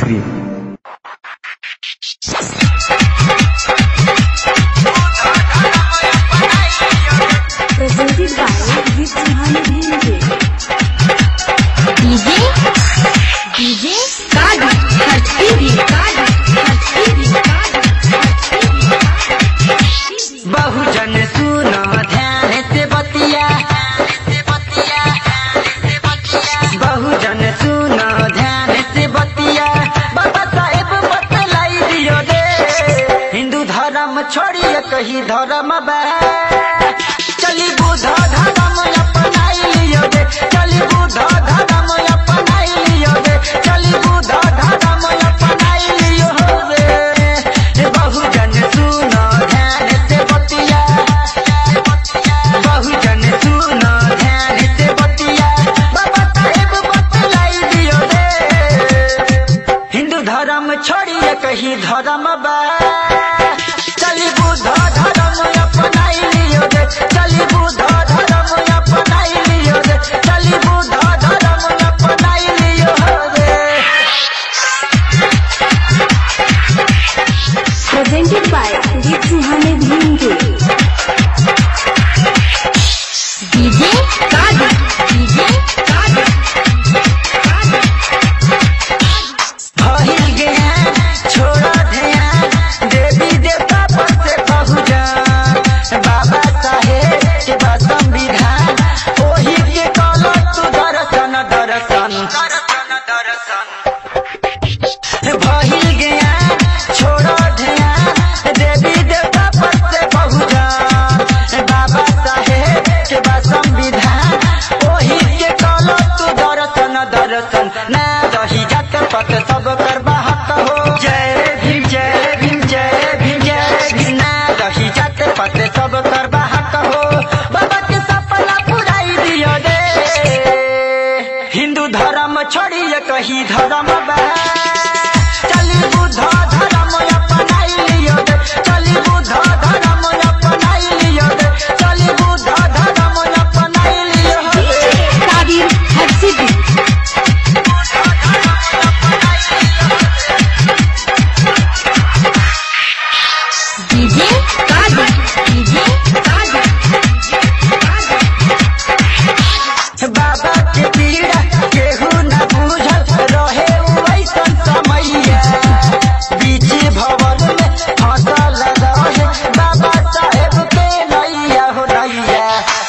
free. Presented by With Suhani Bhimke. DJ Kadi Hatti Bhi बहुजन सुनो ध्यान से बतिया, बहुजन सुनो ध्यान से बतिया, बाबा साहेब बतलाई दियो रे, हिंदू धर्म छोड़िए कहीं धर्म बा, चली बुद्ध धर्म अपनाई लियो रे, चली बुद्ध धर्म अपनाई लियो रे, चली बुद्ध धर्म अपनाई लियो रे, बहुजन सुनो ध्यान से बतिया, बहुजन सुनो ध्यान से बतिया, बाबा साहेब बतलाई दियो रे, हिंदू धर्म छोड़िए कहीं धर्म बा, चली बुद्ध धर्म अपनाई लियो रे, चली बुद्ध धर्म अपनाई लियो रे, चली बुद्ध धर्म अपनाई लियो रे। Presented by With Suhani Bhimke. DJ Kadi भइल गया छोड़ा ध्यान, देवी देवता पर से बहुजन, बाबा साहेब के बा संविधान, ओही के कलो तू दर्शन दर्शन, भइल गया छोड़ा ध्यान, देवी देवता पर से बहुजन, बाबा साहेब के बा संविधान, ओही के कलो तू दर्शन दर्शन, ना रही जात पत सब कर बाहत हो, जय भीम जय भीम जय भीम जय भीम, ना रही जात पत सब कर बाहत हो, बाबा के सपना पुराई दियो रे, हिंदू धर्म छोड़िए कहीं धर्म बा, चली बुद्ध धर्म अपनाई लियो रे, चली बुद्ध धर्म अपनाई लियो रे, चली बुद्ध धर्म अपनाई लियो रे। Kadi Hatti Bhi DJ Kadi बाबा के पीड़ा केहू न बूझल रहे वैसन समैया, बीच भवन में फसल रहे बाबा साहेब के नैया हो नैया,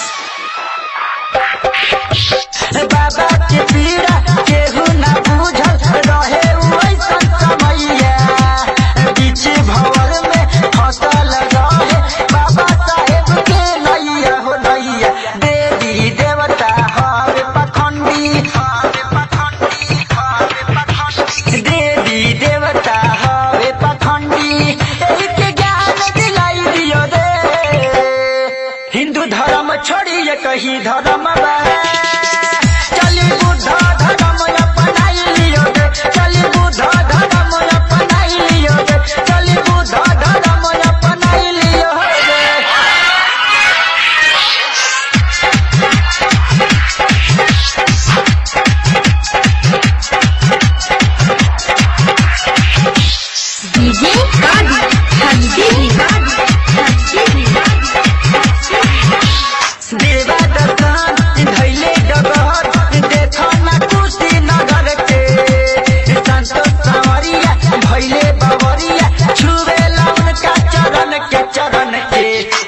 बाबा के पीड़ा केहू न बूझल रहे वैसन समैया, बीच भवन में फसल रहे बाबा साहेब के नैया हो नैया, देवी देवता हवे पखंडी, देवी देवता हवे पखंडी, एही के ज्ञान दिलाई दियो रे, हिंदू धर्म छोड़िए कहीं धर्म बा, चली बुद्ध धर्म अपनाई लियो रे, चली बुद्ध धर्म अपनाई लियो रे, चली बुद्ध धर्म अपनाई लियो रे। DJ Kadi Hatti Bhi देवा दर्शन धैले डगर, देखो ना कुशीनगर के, संतोष सांवरिया भैले बवरिया, छुवेला उनका चरण के चरण के,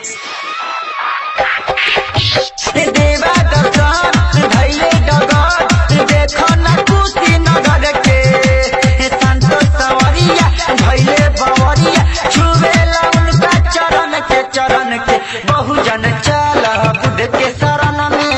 देवा दर्शन धैले डगर, देखो ना कुशीनगर के, संतोष सांवरिया भैले बवरिया, छुवेला उनका चरण के चरण के, बहुजन चल बुद्ध के शरण में,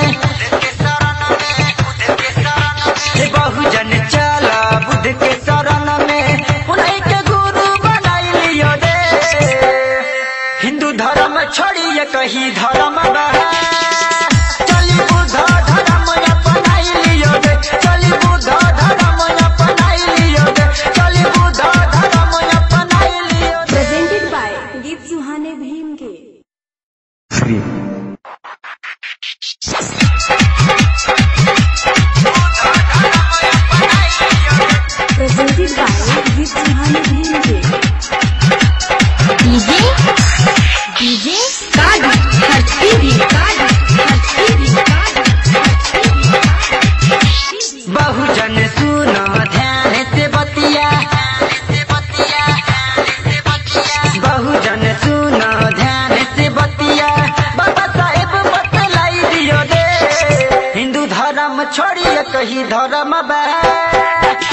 बहुजन चल बुद्ध के शरण में, उन्हीं के गुरु बनाई लियो रे, हिंदू धर्म छोड़िए कहीं धर्म बा, चली बुद्ध धर्म अपनाई लियो रे, चली बुद्ध धर्म अपनाई लियो रे, चली बुद्ध धर्म अपनाई लियो रे। Presented by With Suhani Bhimke. Free. Presented गीत सुहाने भीम के डीजे कादी हट्टी भी बहुजन सुनो ध्यान से बतिया बहुजन सुनो ध्यान से बतिया बाबा साहेब बतलाई दियो रे हिंदू धर्म छोड़िए कही धर्म बा